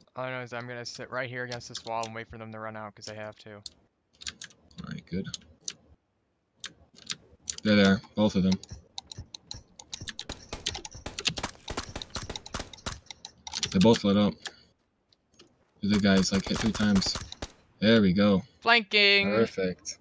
All I know is I'm gonna sit right here against this wall and wait for them to run out because they have to. Alright, good. They're there, both of them. They both lit up. The other guy's like hit 3 times. There we go. Flanking! Perfect.